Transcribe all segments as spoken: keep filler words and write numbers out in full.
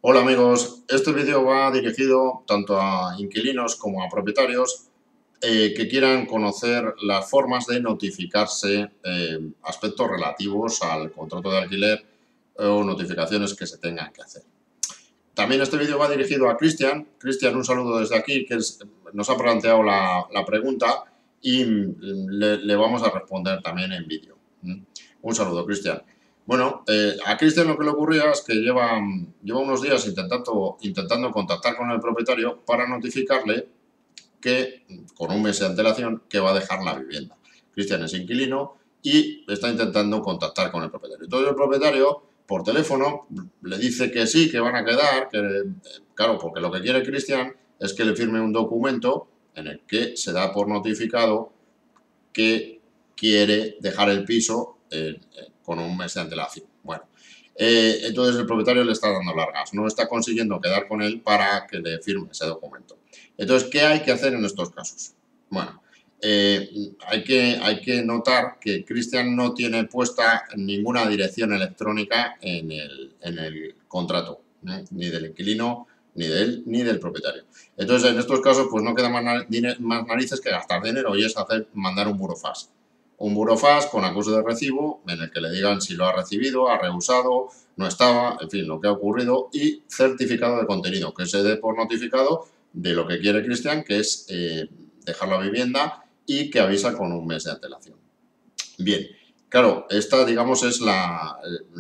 Hola amigos, este vídeo va dirigido tanto a inquilinos como a propietarios eh, que quieran conocer las formas de notificarse eh, aspectos relativos al contrato de alquiler o notificaciones que se tengan que hacer. También este vídeo va dirigido a Cristian. Cristian, un saludo desde aquí, que es, nos ha planteado la, la pregunta y le, le, vamos a responder también en vídeo. Un saludo, Cristian. Bueno, eh, a Cristian lo que le ocurría es que lleva, lleva unos días intentando, intentando contactar con el propietario para notificarle que, con un mes de antelación, que va a dejar la vivienda. Cristian es inquilino y está intentando contactar con el propietario. Entonces el propietario, por teléfono, le dice que sí, que van a quedar, que claro, porque lo que quiere Cristian es que le firme un documento en el que se da por notificado que quiere dejar el piso eh, con un mes de antelación. Bueno, eh, entonces el propietario le está dando largas, no está consiguiendo quedar con él para que le firme ese documento. Entonces, ¿qué hay que hacer en estos casos? Bueno, eh, hay, que, hay que notar que Cristian no tiene puesta ninguna dirección electrónica en el, en el contrato, ¿eh? Ni del inquilino, ni de él, ni del propietario. Entonces, en estos casos, pues no queda más, más narices que gastar dinero y es hacer, mandar un burofax. Un burofax con acuse de recibo en el que le digan si lo ha recibido, ha rehusado, no estaba, en fin, lo que ha ocurrido y certificado de contenido, que se dé por notificado de lo que quiere Cristian, que es eh, dejar la vivienda y que avisa con un mes de antelación. Bien, claro, esta, digamos, es la,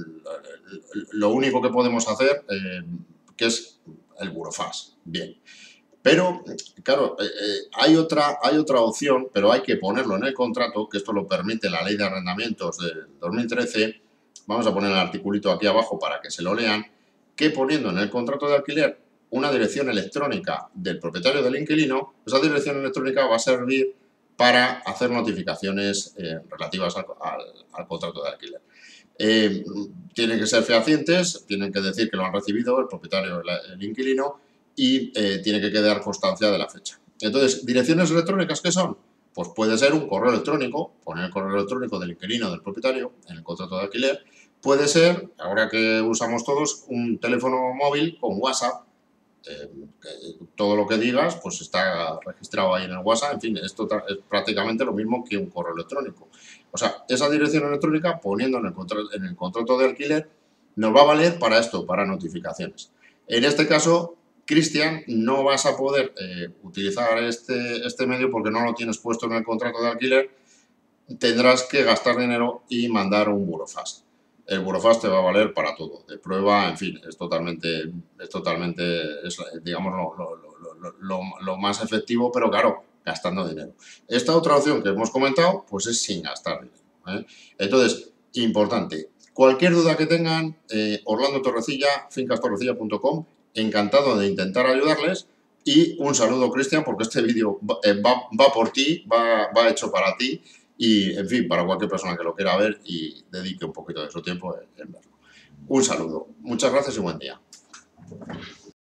lo único que podemos hacer, eh, que es el burofax. Bien. Pero, claro, eh, hay, otra, hay otra opción, pero hay que ponerlo en el contrato, que esto lo permite la Ley de Arrendamientos del dos mil trece. Vamos a poner el articulito aquí abajo para que se lo lean, que poniendo en el contrato de alquiler una dirección electrónica del propietario del inquilino, esa dirección electrónica va a servir para hacer notificaciones eh, relativas al, al, al contrato de alquiler. Eh, tienen que ser fehacientes, tienen que decir que lo han recibido el propietario, el, el inquilino, y eh, tiene que quedar constancia de la fecha. Entonces, ¿direcciones electrónicas qué son? Pues puede ser un correo electrónico, poner el correo electrónico del inquilino del propietario en el contrato de alquiler. Puede ser, ahora que usamos todos, un teléfono móvil con WhatsApp. Eh, todo lo que digas pues está registrado ahí en el WhatsApp. En fin, esto es prácticamente lo mismo que un correo electrónico. O sea, esa dirección electrónica, poniendo en el, en el contrato de alquiler, nos va a valer para esto, para notificaciones. En este caso, Cristian, no vas a poder eh, utilizar este, este medio porque no lo tienes puesto en el contrato de alquiler. Tendrás que gastar dinero y mandar un burofax. El burofax te va a valer para todo, de prueba, en fin, es totalmente, es totalmente, es, digamos, lo, lo, lo, lo, lo más efectivo, pero claro, gastando dinero. Esta otra opción que hemos comentado, pues es sin gastar dinero, ¿eh? Entonces, importante, cualquier duda que tengan, eh, Orlando Torrecilla, fincas torrecilla punto com, encantado de intentar ayudarles. Y un saludo, Cristian, porque este vídeo va, va, va por ti, va, va hecho para ti. Y, en fin, para cualquier persona que lo quiera ver y dedique un poquito de su tiempo en verlo. Un saludo. Muchas gracias y buen día.